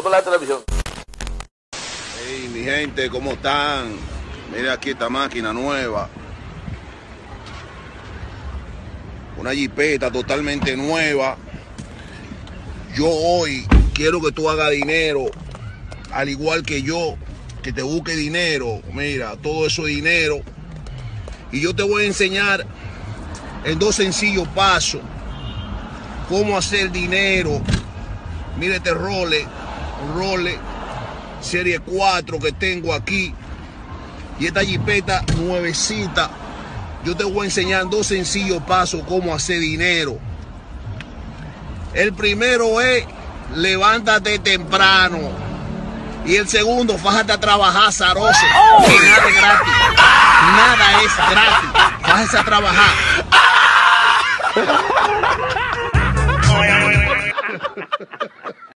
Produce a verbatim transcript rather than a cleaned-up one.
por la televisión. Hey, mi gente, ¿cómo están? Mira aquí esta máquina nueva. Una jipeta totalmente nueva. Yo hoy quiero que tú hagas dinero, al igual que yo, que te busque dinero. Mira, todo eso es dinero. Y yo te voy a enseñar en dos sencillos pasos cómo hacer dinero. Mira este role, un role serie cuatro que tengo aquí. Y esta jipeta nuevecita. Yo te voy a enseñar en dos sencillos pasos cómo hacer dinero. El primero es levántate temprano. Y el segundo, fájate a trabajar, zaroso. Que nada es gratis. Nada es gratis. Fájese a trabajar.